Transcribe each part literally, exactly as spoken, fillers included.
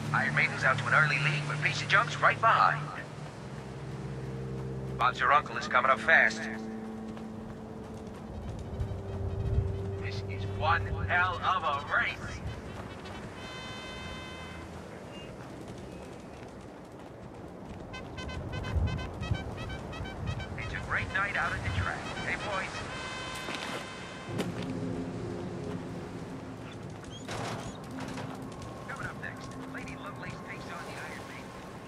Iron Maiden's out to an early lead, but Piece of Junk's right behind. Bob's your uncle is coming up fast. This is one hell of a race. It's a great night out at the track. Hey, boys. Coming up next, Lady Lovelace takes on the Iron Maiden.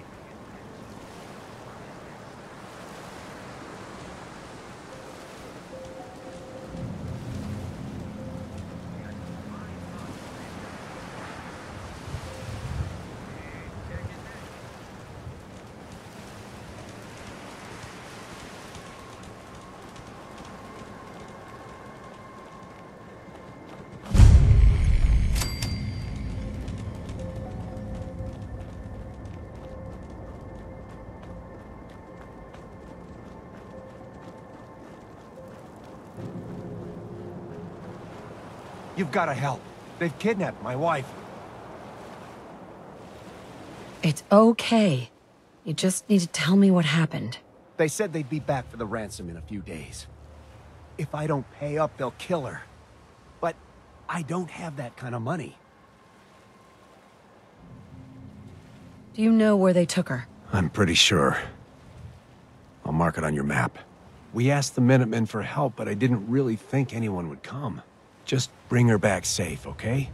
You've got to help. They've kidnapped my wife. It's okay. You just need to tell me what happened. They said they'd be back for the ransom in a few days. If I don't pay up, they'll kill her. But I don't have that kind of money. Do you know where they took her? I'm pretty sure. I'll mark it on your map. We asked the Minutemen for help, but I didn't really think anyone would come. Just bring her back safe, okay?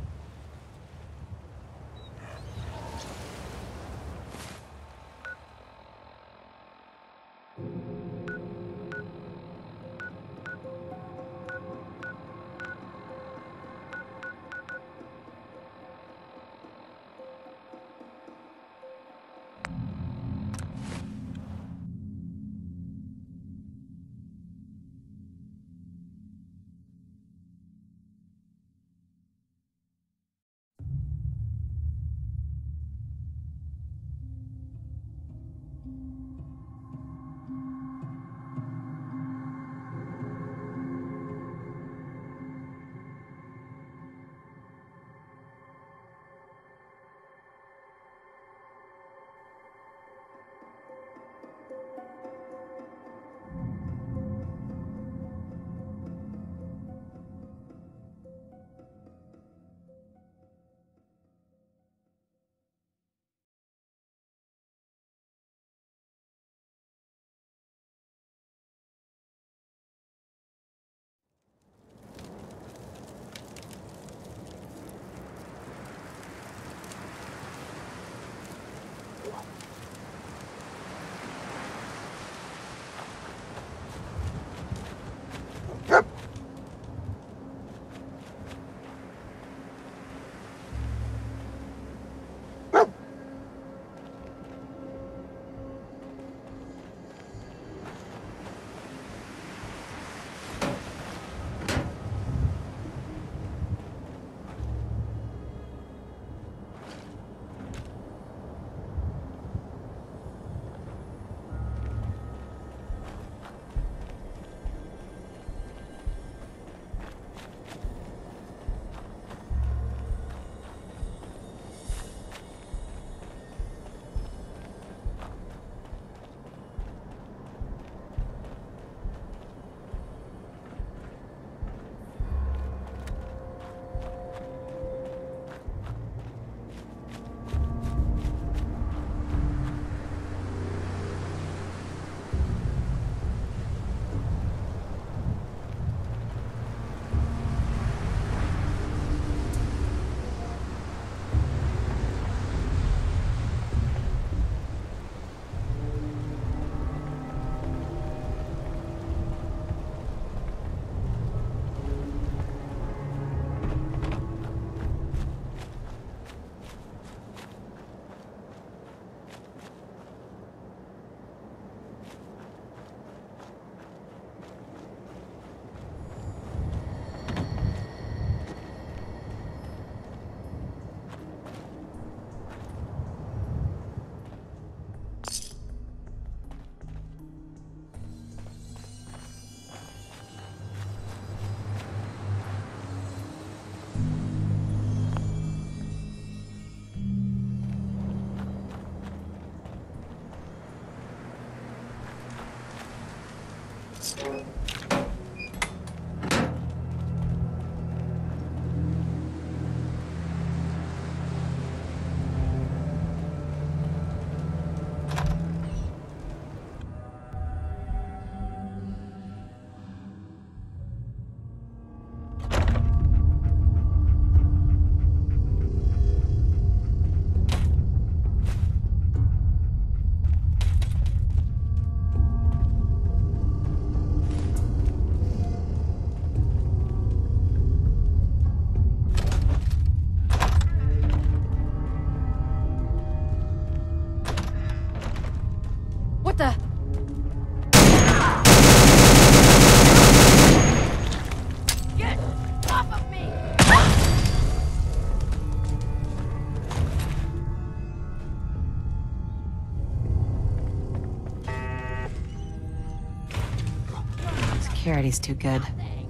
Charity's too good.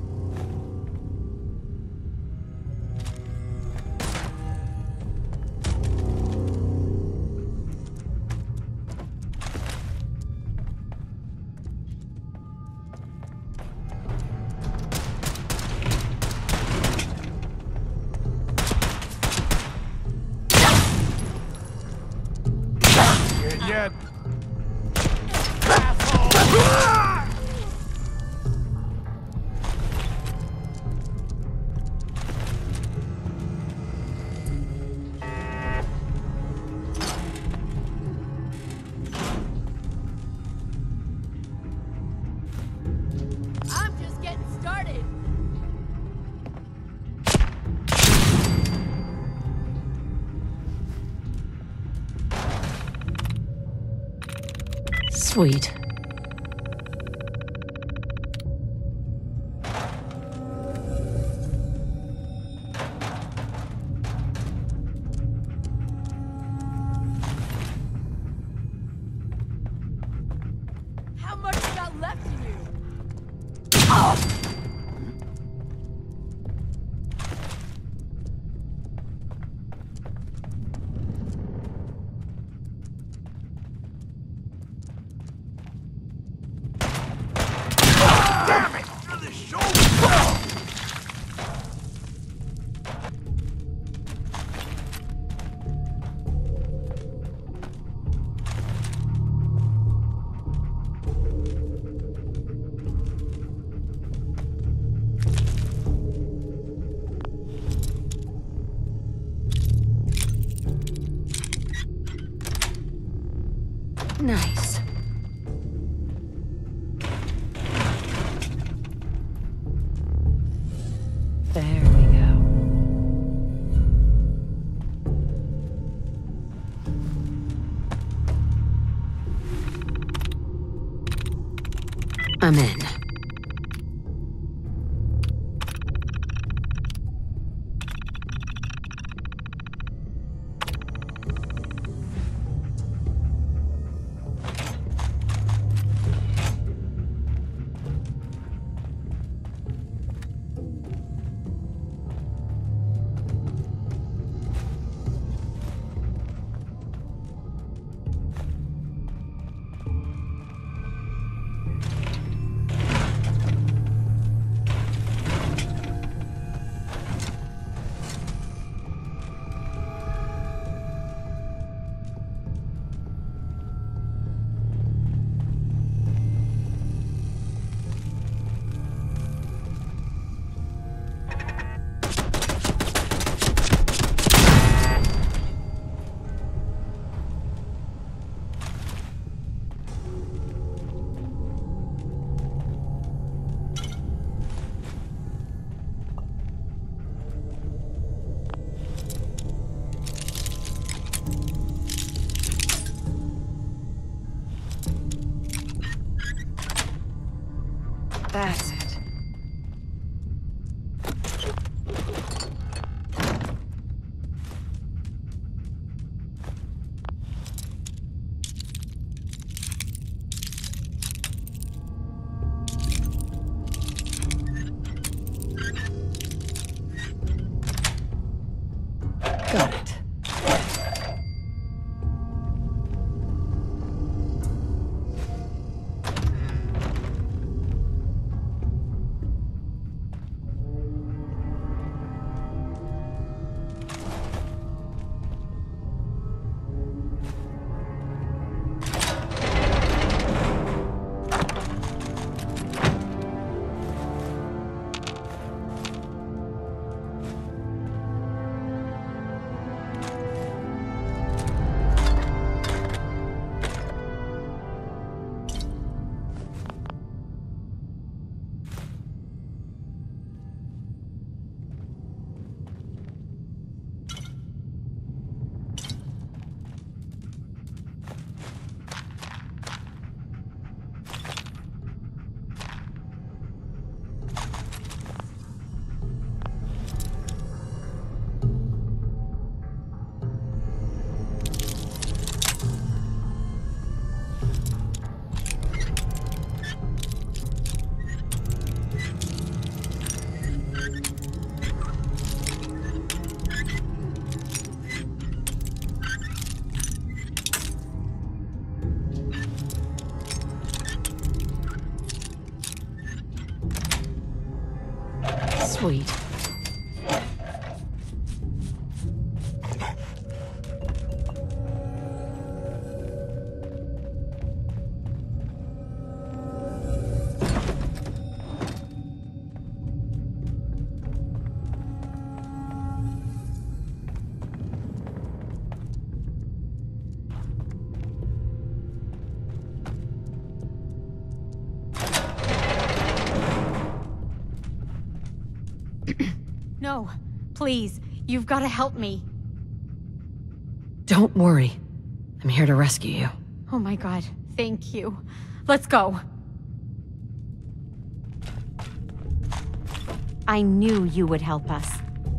Yet. I'm just getting started. Sweet. How much you got left in you? Damn it! To the shoulder! Nice. There we go. I'm in. That's it. Got it. sweet. No, please, you've got to help me. Don't worry. I'm here to rescue you. Oh my god, thank you. Let's go. I knew you would help us.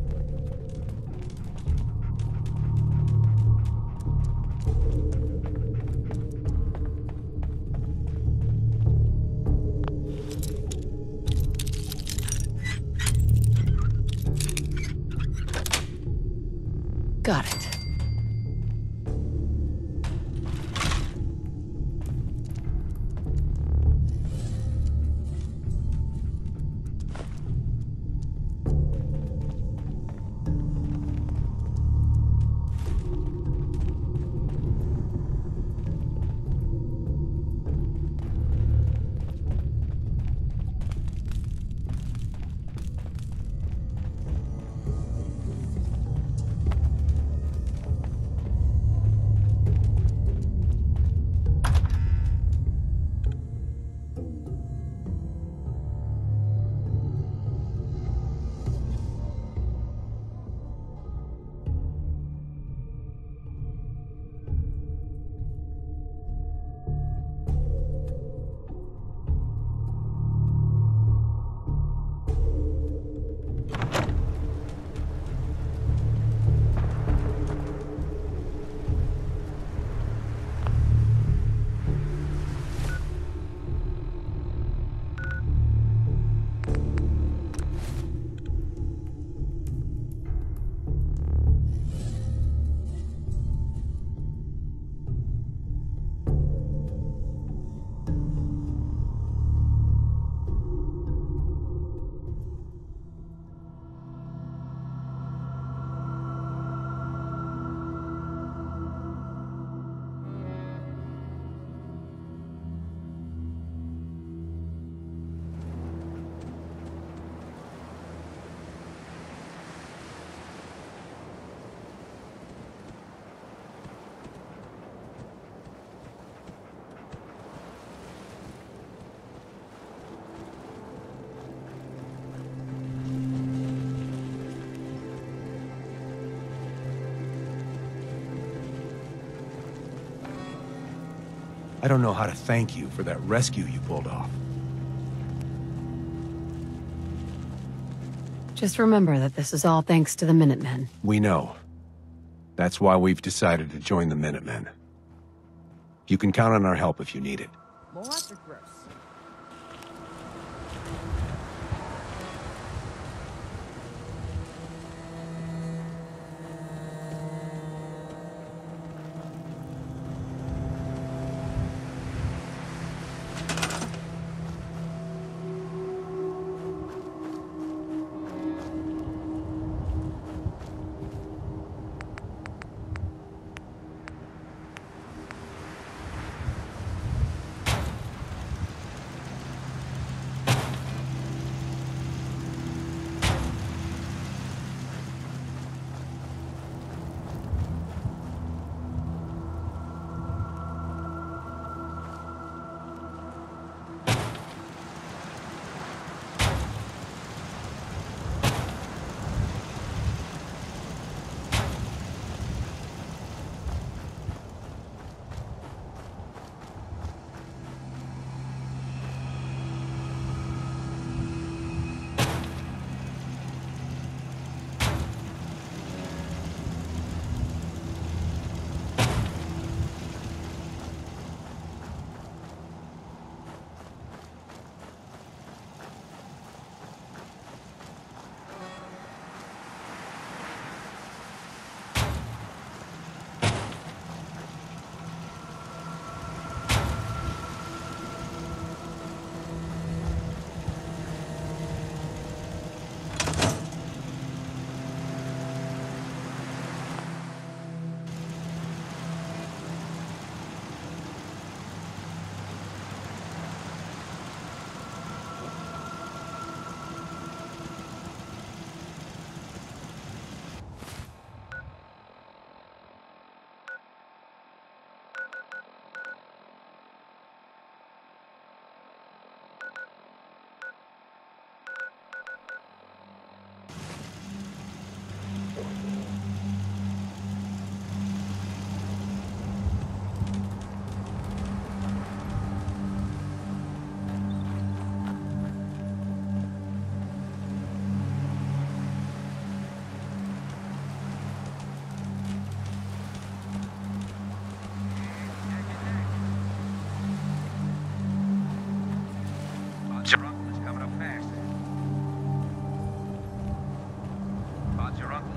Got it. I don't know how to thank you for that rescue you pulled off. Just remember that this is all thanks to the Minutemen. We know. That's why we've decided to join the Minutemen. You can count on our help if you need it. More after gross.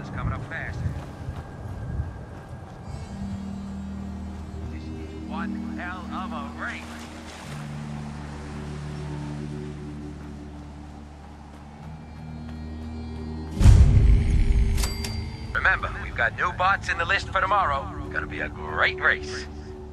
is coming up fast. This is one hell of a race. Remember, we've got new bots in the list for tomorrow. Gonna be a great race.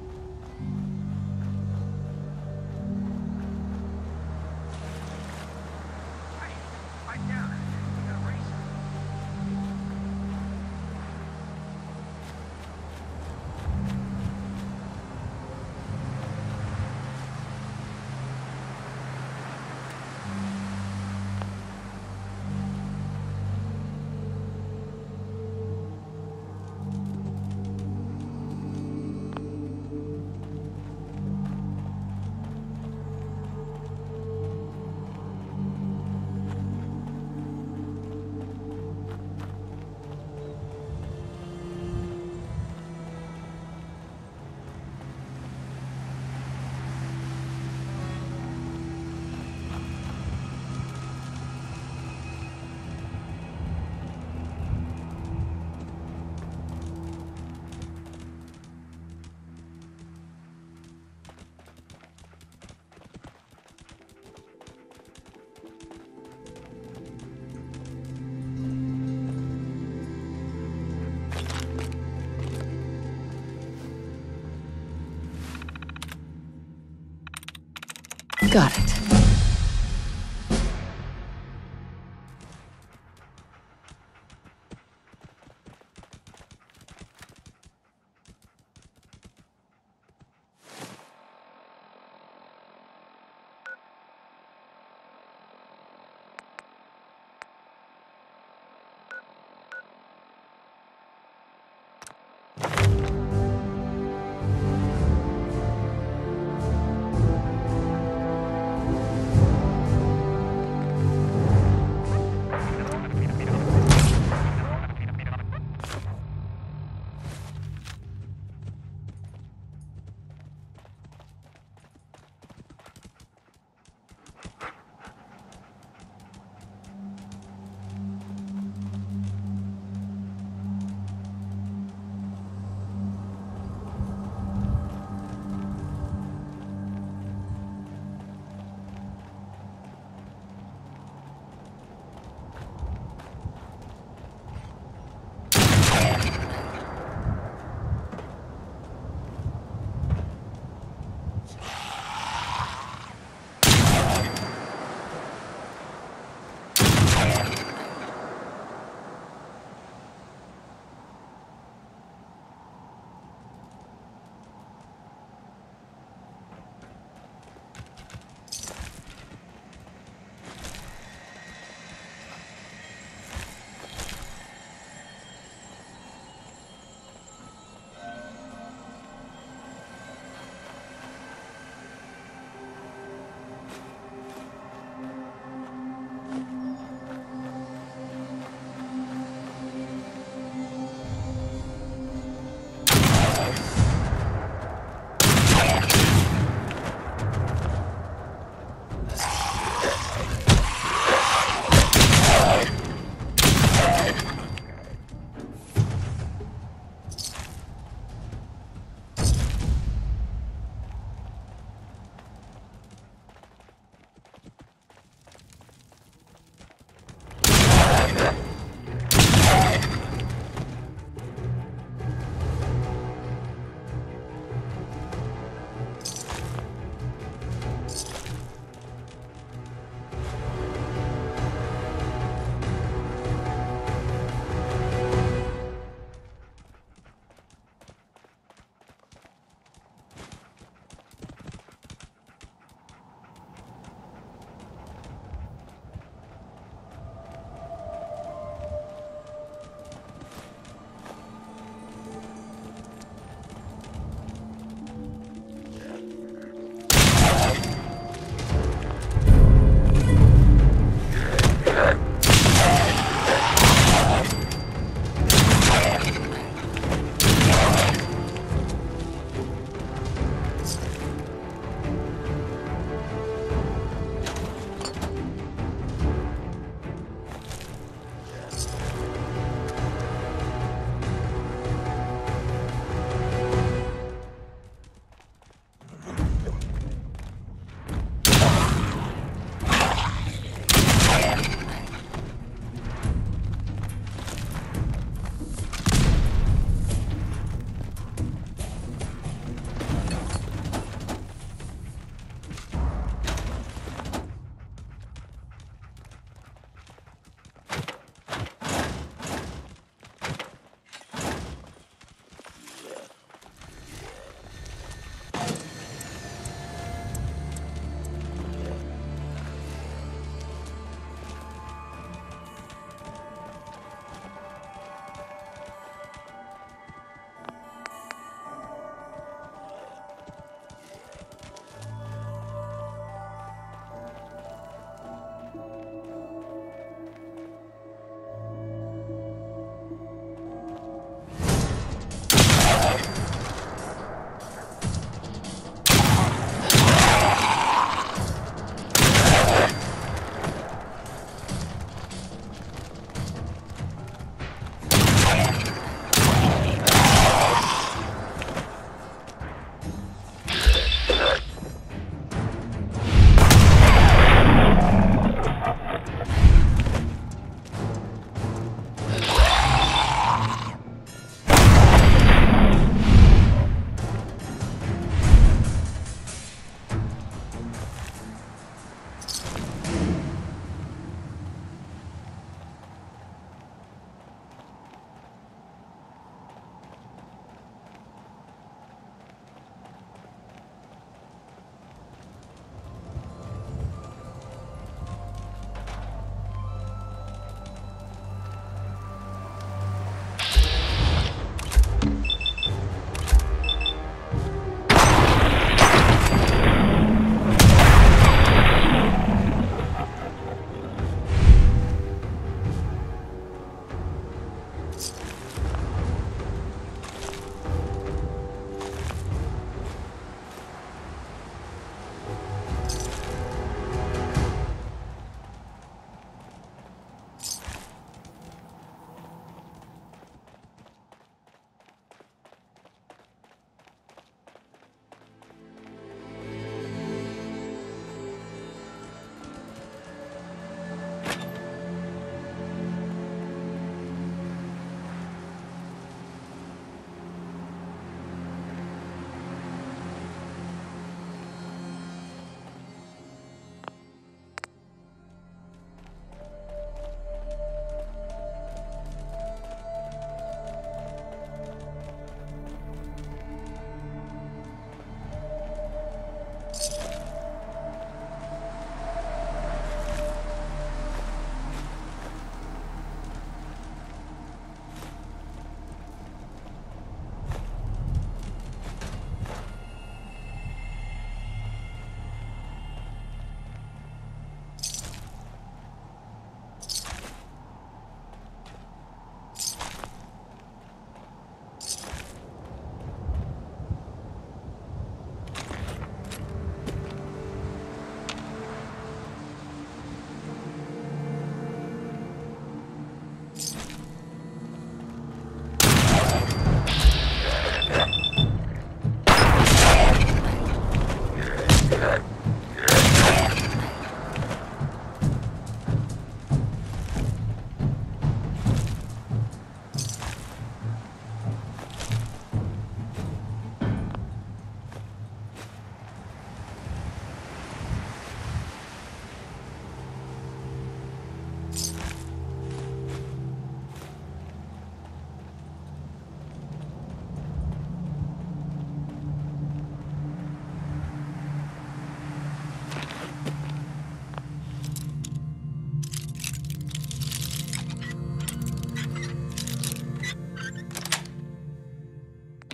Got it.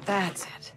That's it.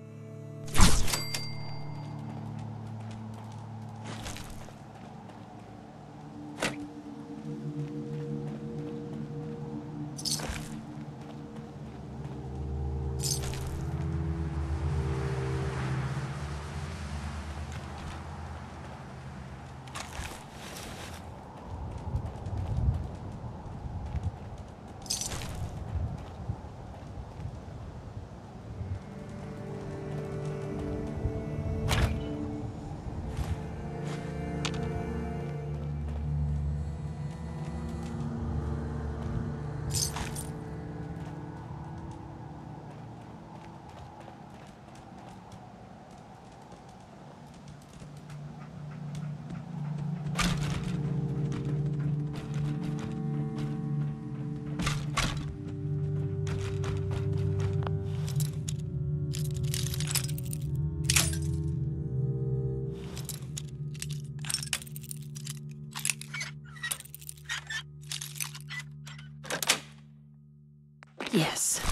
Yes.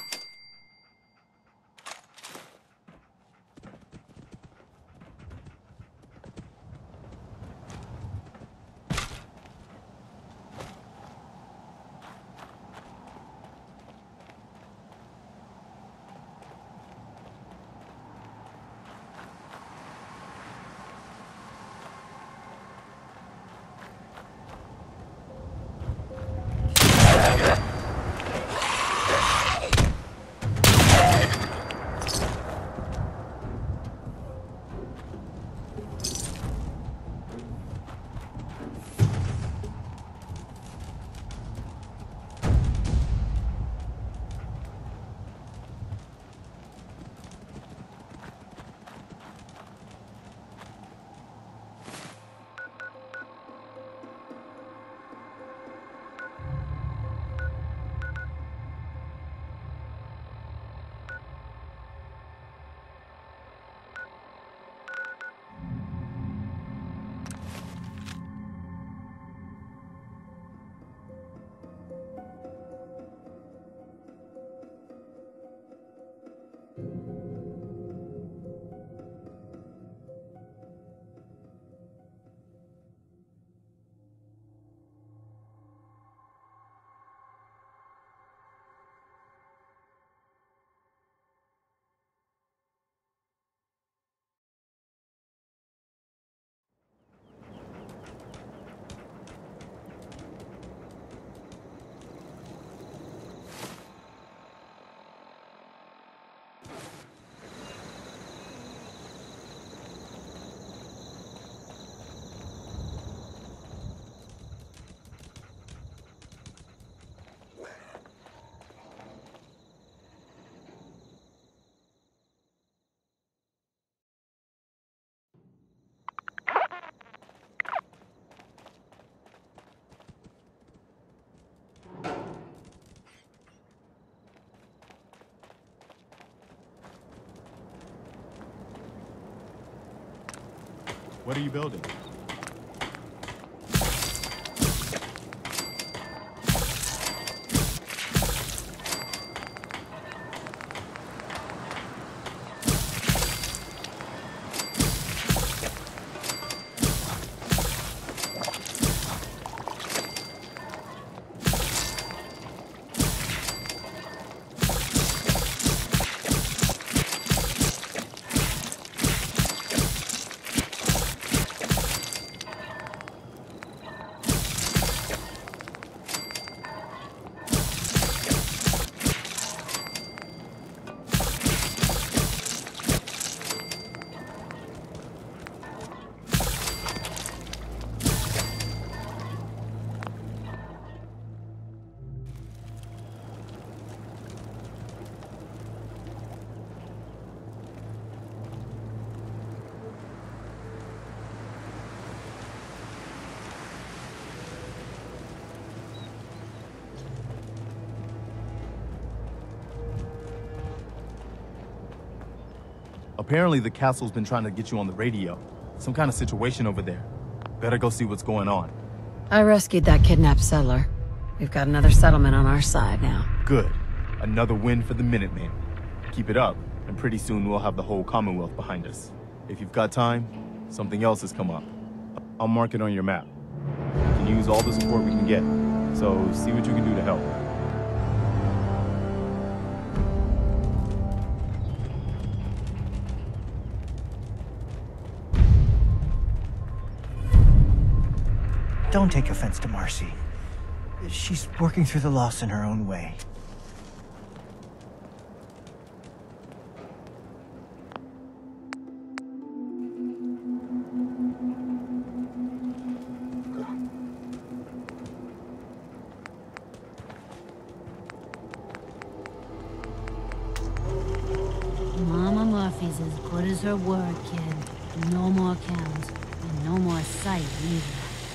What are you building? Apparently the castle's been trying to get you on the radio. Some kind of situation over there. Better go see what's going on. I rescued that kidnapped settler. We've got another settlement on our side now. Good. Another win for the Minutemen. Keep it up, and pretty soon we'll have the whole Commonwealth behind us. If you've got time, something else has come up. I'll mark it on your map. We can use all the support we can get, so see what you can do to help. Don't take offense to Marcy. She's working through the loss in her own way. Mama Murphy's as good as her word, kid. No more counts, and no more sight either.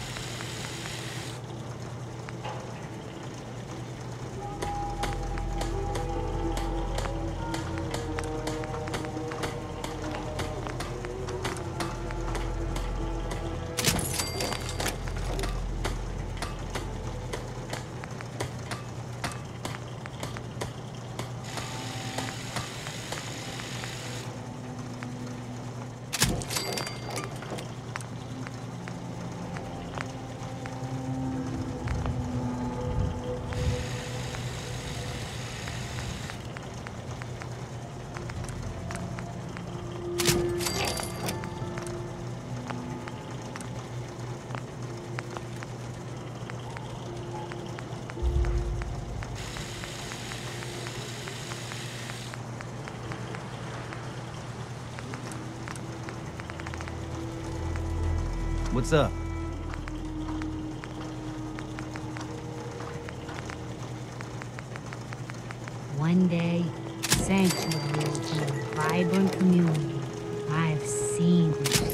What's up? One day, Sanctuary will be a vibrant community. I've seen it.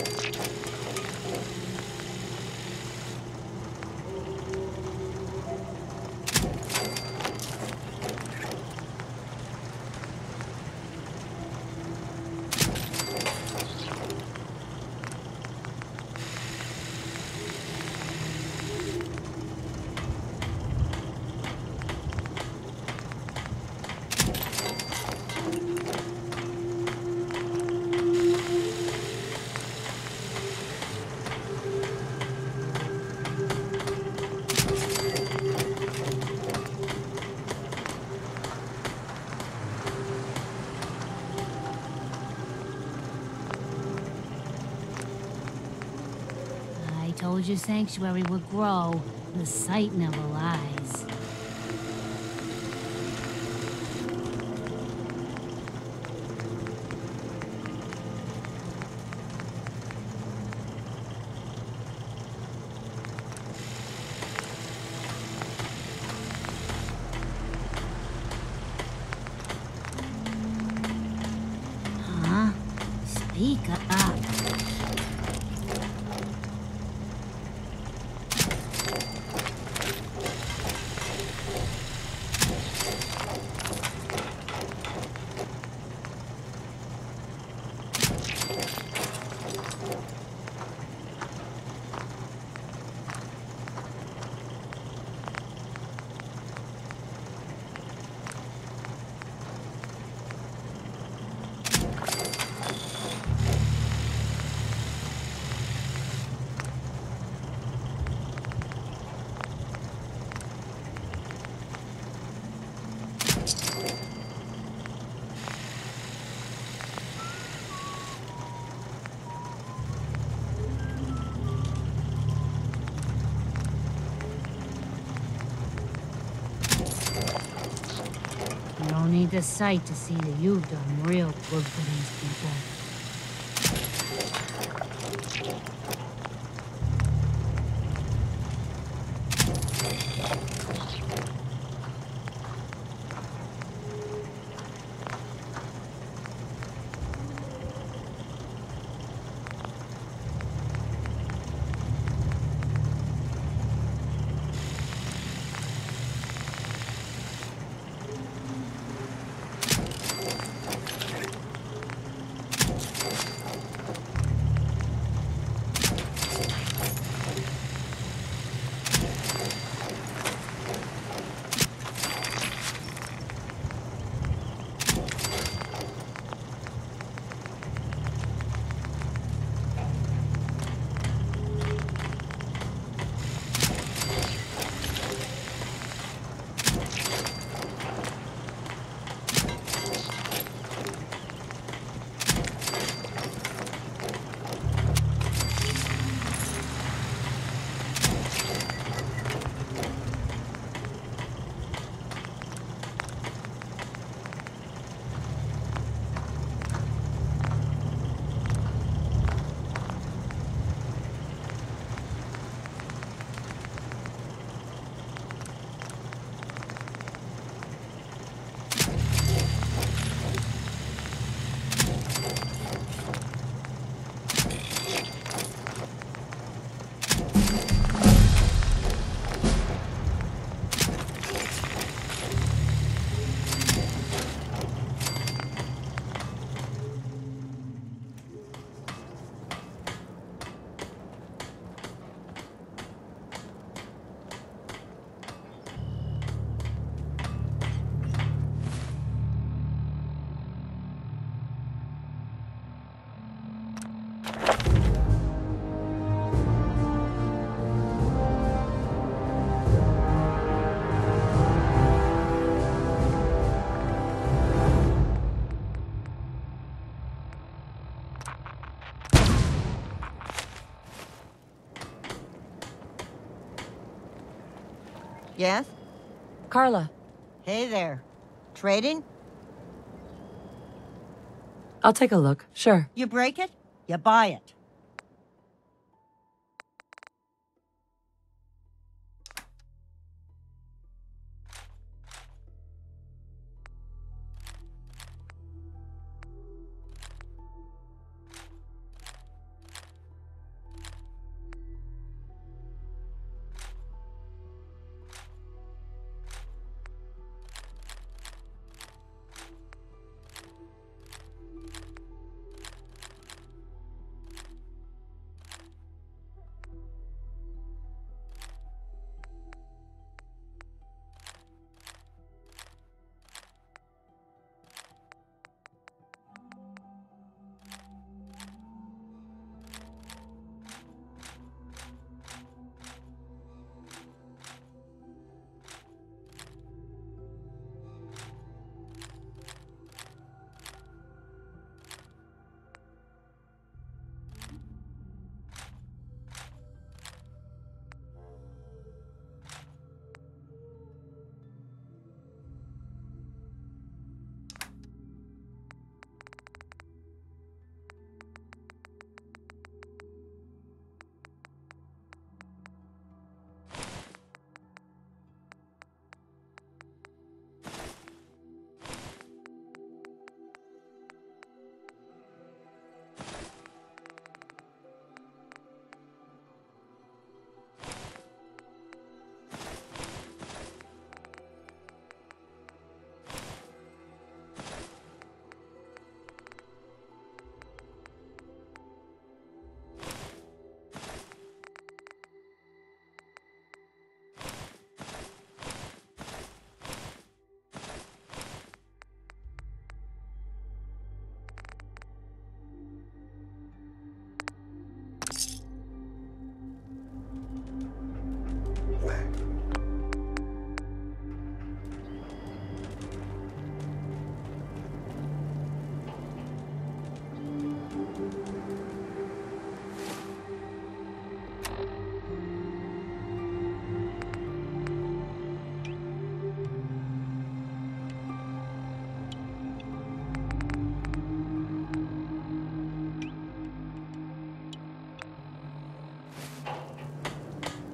I told you Sanctuary would grow. The site never lies. Huh? Speak up. You don't need the sight to see that you've done real good for these people. Yes? Carla, Hey there. Trading? I'll take a look, sure. You break it, you buy it.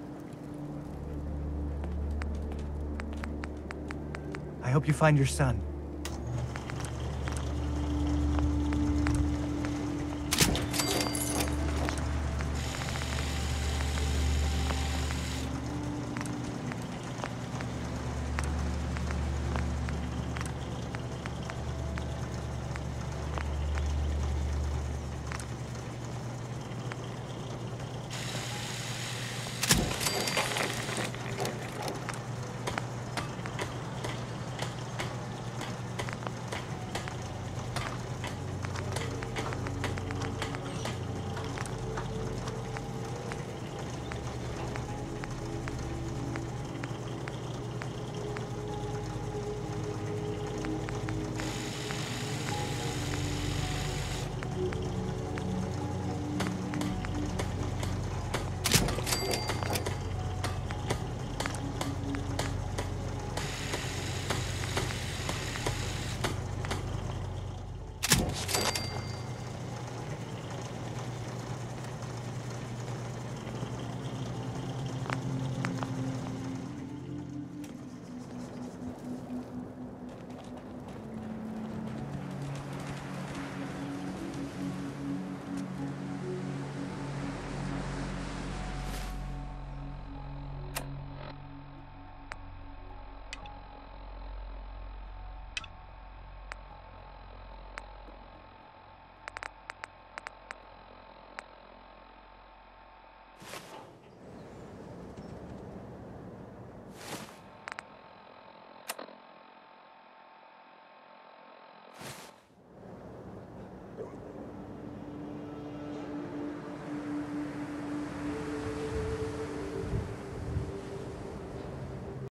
I hope you find your son.